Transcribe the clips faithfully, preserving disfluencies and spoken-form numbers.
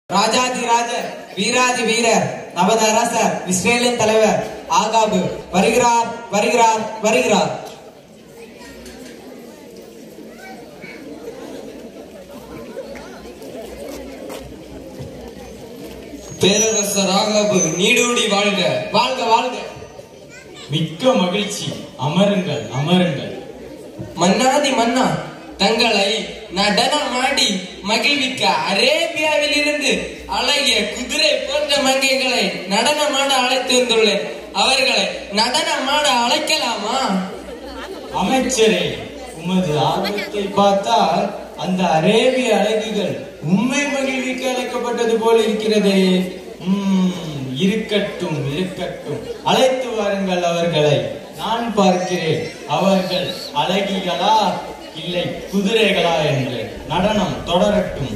ராஜாதி ராஜ வீராதி வீரர் நமது அரசர் இஸ்ரேலின் தலைவர் ஆகாபு வருகிறார் வருகிறார் வருகிறார். பேரரசர் ஆகாபு நீடூடி வாழ்க வாழ்க வாழ்க. மிக்க மகிழ்ச்சி, அமருங்கள் அமருங்கள். மன்னாதி மன்னா, தங்களை நடனமாடி மகிழ்விக்க அரேபியாவில் இருந்து அழகிய குதிரை போன்ற மங்கைகளை நடனமாட அழைத்து வந்துள்ளேன். அவர்களை நடனமாட அழைக்கலாமா? அமைச்சரே, உமது ஆர்வத்தை பார்த்தால் அந்த அரேபிய அழகிகள் உண்மை மகிழ்விக்க அழைக்கப்பட்டது போல இருக்கிறதே. உம் இருக்கட்டும் இருக்கட்டும், அழைத்து வாருங்கள் அவர்களை. நான் பார்க்கிறேன் அவர்கள் அழகிகளா இல்லை குதிரைகளா என்று. நடனம் தொடரட்டும்.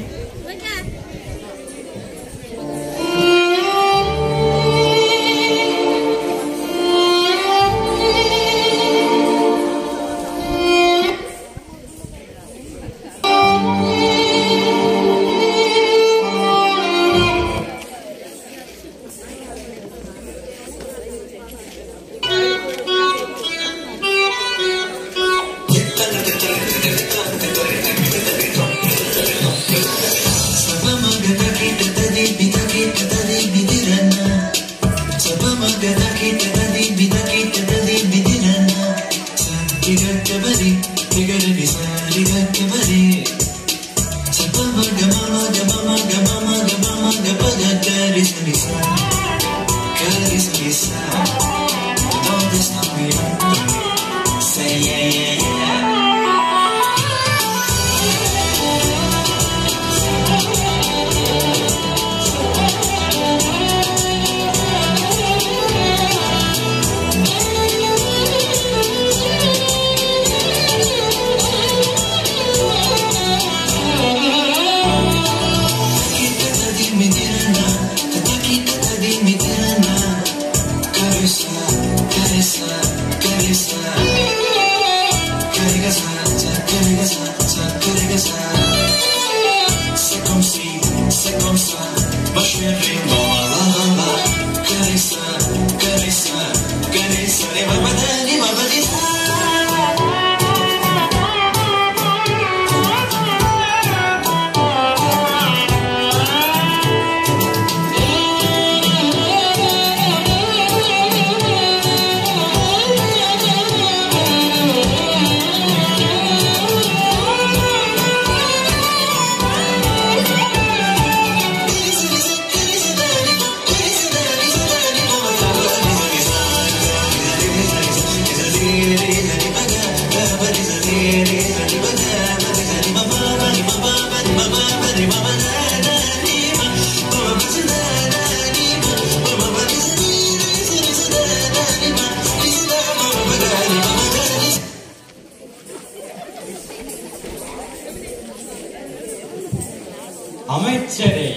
அமைச்சரே,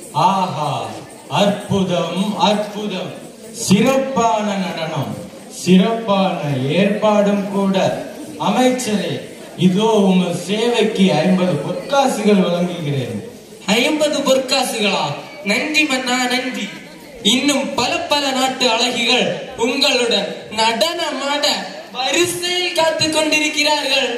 ஆஹா, அற்புதம் அற்புதம். சிறப்பான நடனம், சிறப்பான ஏற்பாடும் கூட. அமைச்சரே, இதோ உங்கள் சேவைக்கு ஐம்பது பொற்காசுகள் வழங்குகிறேன். ஐம்பது பொற்காசுகளா? நன்றி மன்னா, நன்றி. இன்னும் பல பல நாட்டு அழகிகள் உங்களுடன் நடனமாட வரிசையில் காத்துக் கொண்டிருக்கிறார்கள்.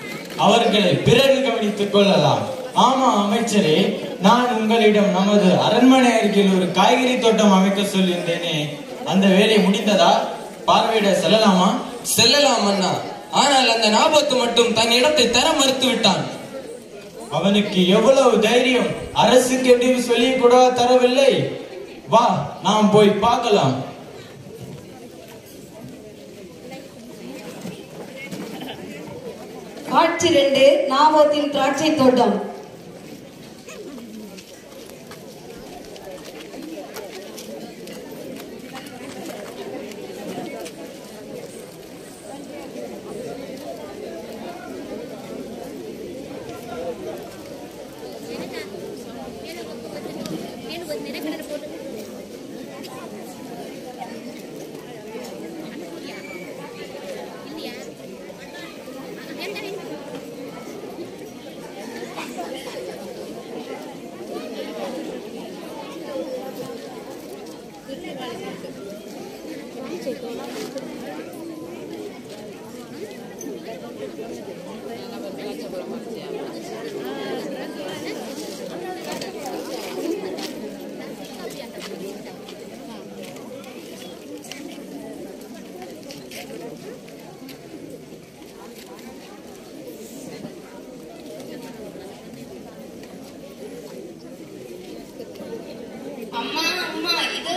அவர்களை பிறகு கவனித்துக் கொள்ளலாம். ஆமா அமைச்சரே, நான் உங்களிடம் நமது அரண்மனை அருகில் ஒரு காய்கறி தோட்டம் அமைக்க சொல்லியிருந்தேனே, அந்த வேலை முடிந்ததா? பார்வையிட செல்லலாமா? செல்லலாம் அண்ணா. ஆனால் அந்த நாபத்து மட்டும் தன் இடத்தை தர மறுத்து விட்டான். அவனுக்கு எவ்வளவு தைரியம்! அரசுக்கு எப்படி சொல்லி கூட தரவில்லை. வா, நாம் போய் பார்க்கலாம். காட்சி ரெண்டு, நாபோத்தின் திராட்சை தோட்டம்.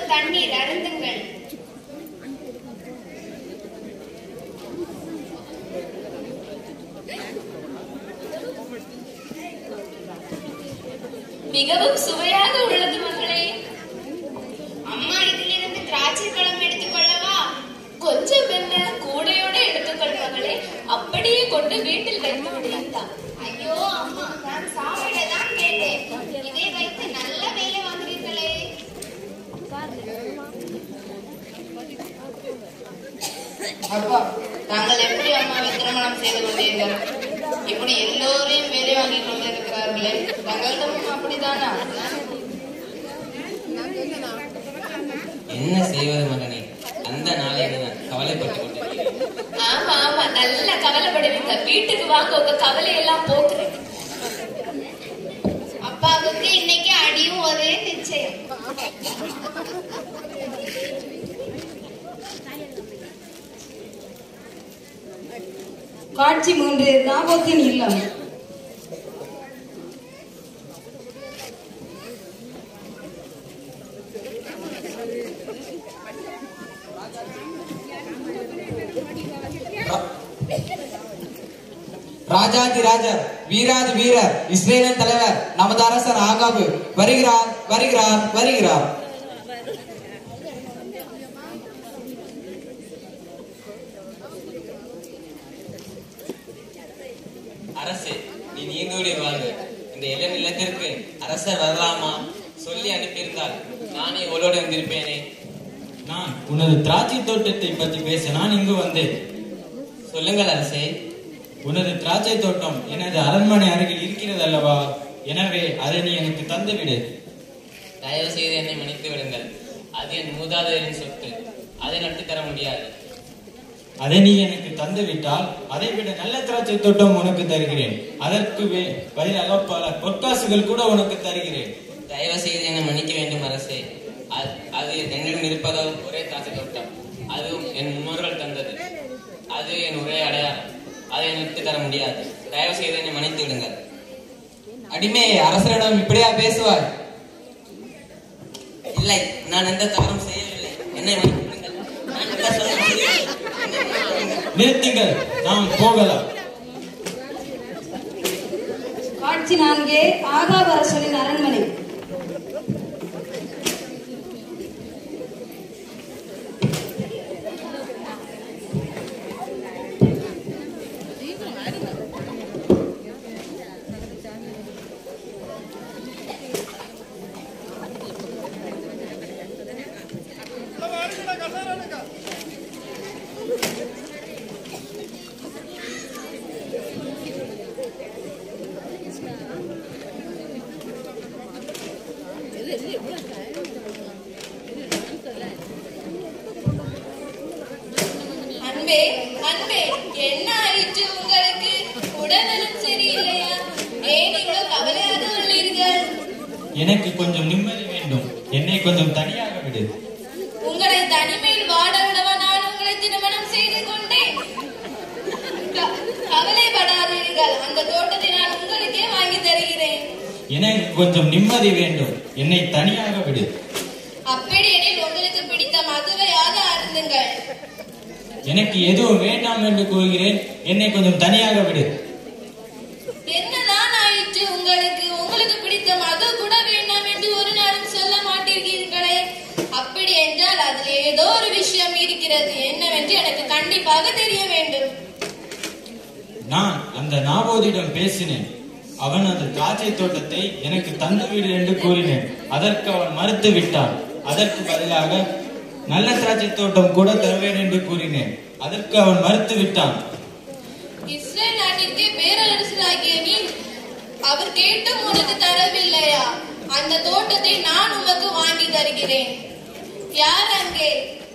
தண்ணீர் அருந்துங்கள். மிகவும் சுவையாக உள்ளது மகளே. அம்மா, இதிலிருந்து திராட்சை பழம் எடுத்துக் கொள்ளவா? கொஞ்சம் என்ன, கூடையோட எடுத்துக்கொள் மகளே. அப்படியே கொண்டு வீட்டில் வைத்து விடுங்கள். ஐயோ அம்மா, நான் சாப்பிடதான் கேட்டேன். இதை வைத்து நல்ல வேலை வாங்குறீர்களே. அப்பா, தாங்கள் எப்படி அம்மாவை திருமணம் செய்து கொண்டீர்கள்? இப்படி எல்லோரையும் வேலை வாங்கி கொண்டிருக்கிறார்களே, தங்களிடம் அப்படித்தானா? என்ன செய்வது மகனே, அந்த நாளை நான் கவலைப்பட்டுக் கொண்டிருக்கிறேன். ஆமா ஆமா, நல்ல கவலைப்படுவீங்க. வீட்டுக்கு வாங்க, உங்க கவலை எல்லாம் போக்குறேன். அப்பாவுக்கு இன்னைக்கு அடியும் ஒரே நிச்சயம். காட்சி மூன்று, நாபோத்தின் இல்லம். ராஜாதி ராஜர், வீராதி வீரர், இஸ்ரேலின் தலைவர், நமது அரசர் ஆகாபு வருகிறார் வருகிறார் வருகிறார். அரசே, நீ நீங்கோடி வாங்க. இந்த இள நிலத்திற்கு அரசர் வரலாமா சொல்லி அனுப்பியிருந்தால் நானே உங்களோடு வந்திருப்பேனே. நான் உனது திராட்சை தோட்டத்தை பற்றி பேச நான் இங்கு வந்தேன். சொல்லுங்கள் அரசே. உனது திராட்சை தோட்டம் எனது அரண்மனை அருகில் இருக்கிறது அல்லவா? எனவே அதை நீ எனக்கு தந்துவிடு. தயவு செய்து என்னை மன்னித்து விடுங்கள். அது என் மூதாதையரின் சொத்து. அதை நட்டு தர முடியாது. அதை நீ எனக்கு தந்து விட்டால் அதை விட நல்ல திராட்சை தோட்டம் உனக்கு தருகிறேன். அதற்கு பதிலாக பல பொற்காசுகள் கூட உனக்கு தருகிறேன். தயவு செய்து என்னை மன்னிக்க வேண்டும் அரசே. அது என்னிடம் இருப்பதோ ஒரே திராட்சை தோட்டம். அதுவும் என் முன்னோர்கள் தந்தது. அது என் ஒரே அடையாளம். அதை நட்டு தர முடியாது. தயவு செய்து என்னை மன்னித்து விடுங்கள். அடிமே, அரசரிடம் இப்படியா பேசுவாய்? இல்லை, நான் எந்த தவறும் செய்யவில்லை. என்னை மன்னித்து விடுங்கள். நான் எந்த தவறும் செய்யவில்லை. நிறுத்துங்கள், நாம் போகலாம். காட்சி நான்கே, ஆகாப் அரசனின் அரண்மனை. அன்பே அன்பே, என்ன ஆயிற்று உங்களுக்கு? உடல்நலம் சரியில்லையா? ஏன் இவ்வளவு கவலையாக உள்ளீர்கள்? எனக்கு கொஞ்சம் நிம்மதி வேண்டும். என்னை கொஞ்சம் தனியாக விடு. உங்களை தனிமையில் வாட விடவா நான் உங்களை திருமணம் செய்து கொண்டேன்? க- கவலைப்படாதீர்கள், அந்த தோட்டத்தை நான் உங்களுக்கே வாங்கி தருகிறேன். எனக்கு கொஞ்சம் நிம்மதி வேண்டும். என்னை தனியாக விடு. அப்படி எனில் உங்களுக்கு பிடித்த மதுவையாக அருந்துங்கள். எனக்கு எதுவும் வேண்டாம் என்று கூறுகிறேன். என்னை கொஞ்சம் தனியாக விடு. என்னதான் ஆயிற்று உங்களுக்கு? உங்களுக்கு பிடித்த மது கூட வேண்டாம் என்று ஒரு நாளும் சொல்ல மாட்டீர்களே. அப்படி என்றால் அதில் ஏதோ ஒரு விஷயம் இருக்கிறது. என்னவென்று எனக்கு கண்டிப்பாக தெரிய வேண்டும். நான் அந்த நாபோதிடம் பேசினேன். அவன் அந்த திராட்சை தோட்டத்தை எனக்கு தந்துவிடு என்று கூறினேன். அதற்கு அவன் மறுத்து விட்டான். அதற்கு பதிலாக நல்ல திராட்சை தோட்டம் கூட தருவேன் என்று கூறினேன். அதற்கு அவன் மறுத்து விட்டான். இஸ்ரேல் நாட்டிற்கு பேரரசராகிய நீ அவர் கேட்டும் உனக்கு தரவில்லையா? அந்த தோட்டத்தை நான் உமக்கு வாங்கி தருகிறேன். யார் அங்கே?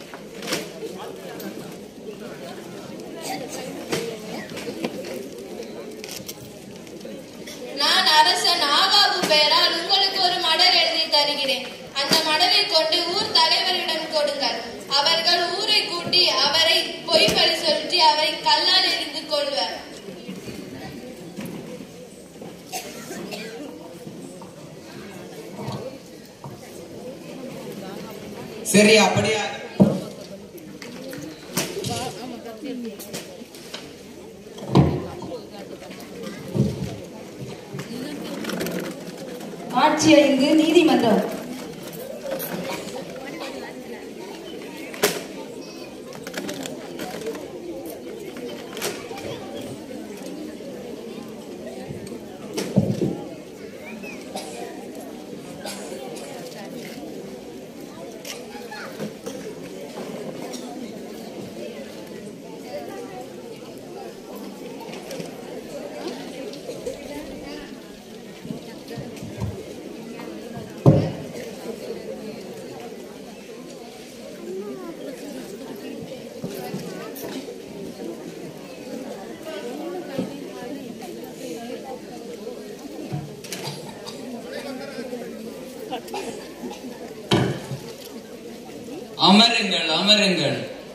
நான் அரசன் ஆகாபு பெயரால் உங்களுக்கு ஒரு மடல் எழுதி தருகிறேன். அந்த மடலை கொண்டு ஊர் தலைவரிடம் கொடுங்கள். அவர்கள் ஊரை கூட்டி அவரை பொய் பழி சொல்லி அவரை கல்லால் எறிந்து கொள்வர். சரி, அப்படியா? காட்சி ஐந்து, நீதிமன்றம். அமருங்கள், அமருங்கள்.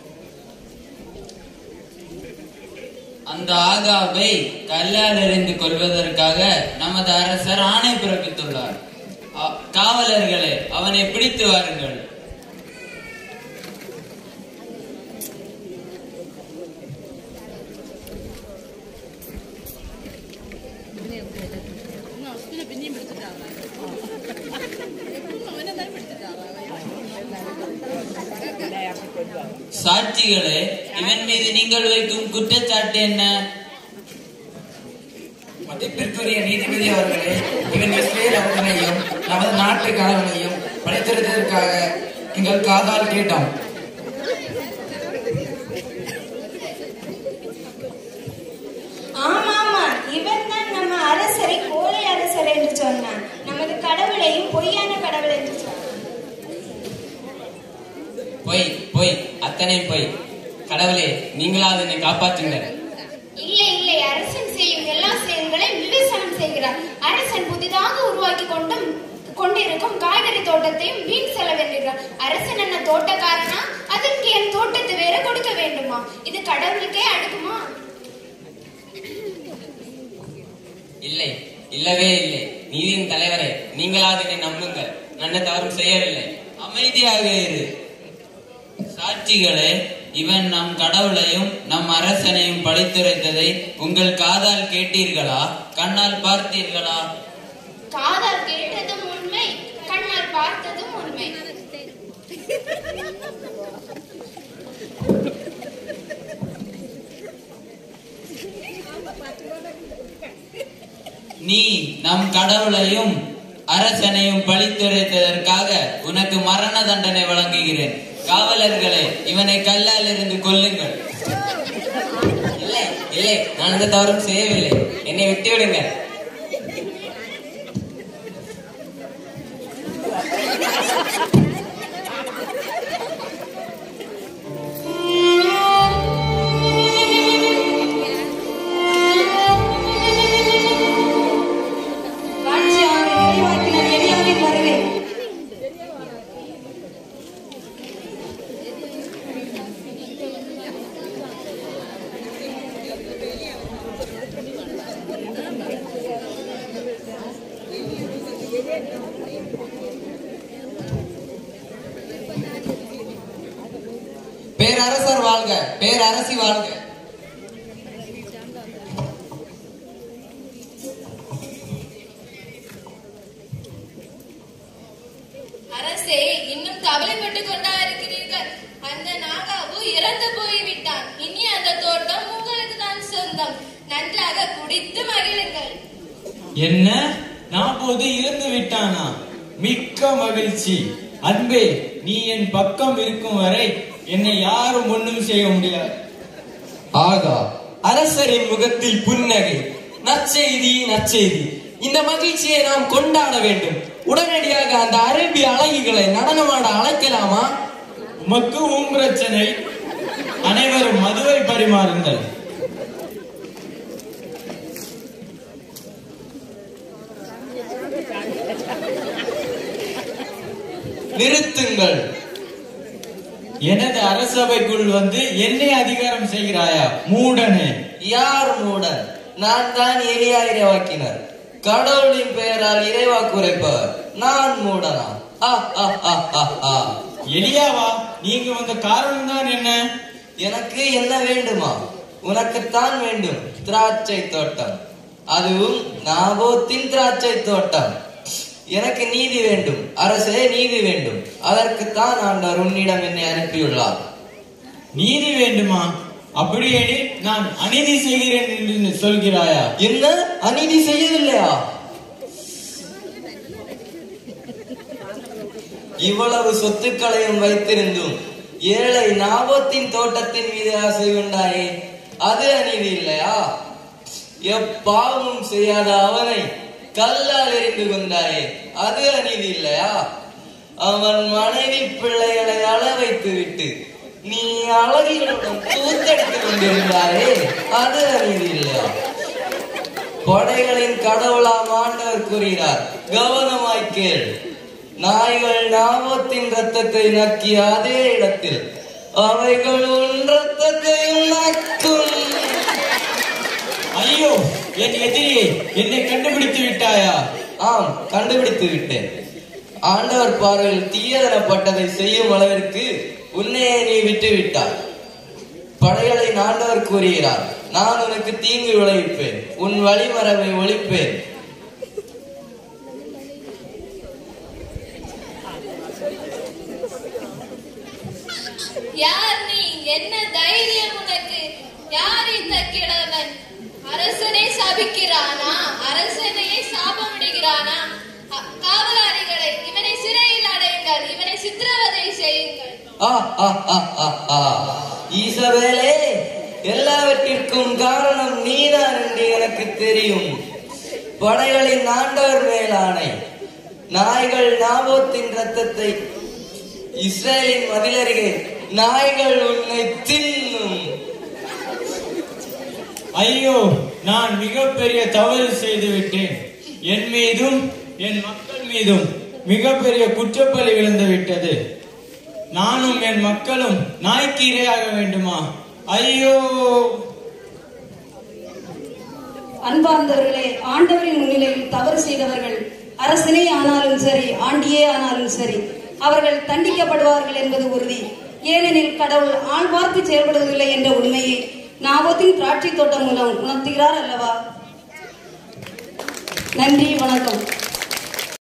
அந்த ஆகாவை கல்லால் எறிந்து கொள்வதற்காக நமது அரசர் ஆணை பிறப்பித்துள்ளார். காவலர்களே, அவனை பிடித்து வாருங்கள். சாட்சிகளே, இவன் மீது நீங்கள் வைக்கும் குற்றச்சாட்டு என்ன? மதிப்பிற்குரிய நீதிபதி அவர்களே, இவன் இஸ்ரேல் அரசனையும் நமது நாட்டு கணவனையும் படைத்திருந்ததற்காக எங்கள் காதால் கேட்டோம். ஆமாமா, இவன் தான் நம்ம அரசரை கோழை அரசர் என்று சொன்னான். நமது கடவுளையும் பொய்யான கடவுள் என்று சொன்னான். பொய், பொய், அத்தனை பொய். கடவுளே, நீங்களாவது என்னை காப்பாற்றுங்கள். இல்லை இல்லை, அரசன் செய்யும் எல்லா செயல்களையும் விமர்சனம் செய்கிறார். அரசன் புதிதாக உருவாக்கி கொண்டும் கொண்டிருக்கும் காய்கறி தோட்டத்தையும் வீண் செலவென்றார். அரசன் என்ன தோட்டக்காரனா? அதற்கு என் தோட்டத்தை வேற கொடுக்க வேண்டுமா? இது கடவுளுக்கே அடுக்குமா? இல்லை, இல்லவே இல்லை. நீதியின் தலைவரே, நீங்களாவது என்னை நம்புங்கள். நான் தவறும் செய்யவில்லை. அமைதியாக இரு. சாட்சிகளே, இவன் நம் கடவுளையும் நம் அரசனையும் படைத்துரைத்ததை உங்கள் காதால் கேட்டீர்களா? கண்ணால் பார்த்தீர்களா? காதால் கேட்டதும் உண்மை, கண்ணால் பார்த்ததும் உண்மை. நீ நம் கடவுளையும் அரசனையும் பழித்துரைத்ததற்காக உனக்கு மரண தண்டனை வழங்குகிறேன். காவலர்களே, இவனை கல்லால் இருந்து கொல்லுங்கள். இல்லை இல்லை, நான் எந்த தவறும் செய்யவில்லை. என்னை விட்டு விடுங்கள். பேரரசர் வாழ்க, பேரரசி வாழ்க. அரசே, இன்னும் கவலைப்பட்டுக் கொண்டா இருக்கிறீர்கள். அந்த நாகாவு இறந்து போய்விட்டான். இனி அந்த தோட்டம் உங்களுக்கு தான் சொந்தம். நன்றாக குடித்து மகிழுங்கள். என்ன? நாற்பது இறந்து விட்டானா? மிக்க மகிழ்ச்சி. அன்பே, நீ என் பக்கம் இருக்கும் வரை என்னை யாரும் ஒன்றும் செய்ய முடியாது. ஆகா, அரசரின் முகத்தில் புன்னகை. நற்செய்தி, நற்செய்தி. இந்த மகிழ்ச்சியை நாம் கொண்டாட வேண்டும். உடனடியாக அந்த அரேபிய அழகிகளை நடனமாட அழைக்கலாமா? உமக்கு உம் பிரச்சனை. அனைவரும் மதுவை பரிமாறுங்கள். நிறுத்துங்கள். எனது அரசவைக்குள் வந்து என்னை அதிகாரம் செய்கிறாயா மூடனே? யார் மூடன்? நான் தான் எளியா இறைவாக்கினர். கடவுளின் பெயரால் இறைவாக்கு உரைப்பவர். நான் மூடனா? எலியாவா, நீங்க வந்த காரணம் தான் என்ன? எனக்கு என்ன வேண்டுமா? உனக்குத்தான் வேண்டும் திராட்சை தோட்டம், அதுவும் நாபோத்தின் திராட்சை தோட்டம். எனக்கு நீதி வேண்டும் அரசே, நீதி வேண்டும். அதற்குத்தான் ஆண்டவர் உன்னிடம் என்னை அனுப்பியுள்ளார். நீதி வேண்டுமா? அப்படியெனில் நான் அநீதி செய்கிறேன் என்று சொல்கிறாயா? என்ன, அநீதி செய்யவில்லையா? இவ்வளவு சொத்துக்களையும் வைத்திருந்தும் ஏழை நாபோத்தின் தோட்டத்தின் மீது ஆசை கொண்டாயே, அது அநீதி இல்லையா? எப்பாவமும் செய்யாத அவனை கல்லால் எறிந்து கொண்டாயே, அது அநீதி இல்லையா? அவன் மனைவி பிள்ளைகளை அள வைத்து விட்டு நீ அழகிகளுடன் தூத்தெடுத்துக் கொண்டிருந்தாரே, அது அநீதி இல்லையா? படைகளின் கடவுளாம் ஆண்டவர் கூறுகிறார், கவனமாய் கேள். நாய்கள் நாபோத்தின் ரத்தத்தை நக்கிய அதே இடத்தில் அவைகள் உன் ரத்தத்தையும் நக்கும். ஐயோ, என் எதிரியை என்னை கண்டுபிடித்து விட்டாயா? ஆம், கண்டுபிடித்து விட்டேன். ஆண்டவர் பார்வையில் தீயதனப்பட்டதை செய்யும் அளவிற்கு உன்னையே நீ விட்டு விட்டாய். படைகளின் ஆண்டவர் கூறுகிறார், நான் உனக்கு தீங்கு விளைவிப்பேன், உன் வழிமரபை ஒழிப்பேன். யார் நீ? என்ன தைரியம் உனக்கு? யார் இந்த கிழவன்? அரசனை சாபிக்கிறானா? அரசனையே சாபமிடுகிறானா? காவலாளிகளை இவனை சிறையில் அடையுங்கள், இவனை சித்திரவதை செய்யுங்கள். ஈசவேலே, எல்லாவற்றிற்கும் காரணம் நீதான் என்று எனக்கு தெரியும். படைகளின் ஆண்டவர் மேலானை, நாய்கள் நாபோத்தின் ரத்தத்தை இஸ்ரேலின் மதிலருகே நாய்கள் உன்னை தின்னும். ஐயோ, நான் மிகப்பெரிய தவறு செய்து விட்டேன். என் மீதும் என் மக்கள் மீதும் மிகப்பெரிய குற்றப்பழி விழுந்து விட்டது. நானும் என் மக்களும் நாய்க்கு இரையாக வேண்டுமா? ஐயோ! அன்பார்ந்தவர்களே, ஆண்டவரின் முன்னிலையில் தவறு செய்தவர்கள் அரசனே ஆனாலும் சரி, ஆண்டியே ஆனாலும் சரி, அவர்கள் தண்டிக்கப்படுவார்கள் என்பது உறுதி. ஏனெனில் கடவுள் ஆள் பார்த்து செயல்படுவதில்லை என்ற உண்மையை நாபோத்தின் திராட்சை தோட்டம் மூலம் உணர்த்துகிறார் அல்லவா? நன்றி, வணக்கம்.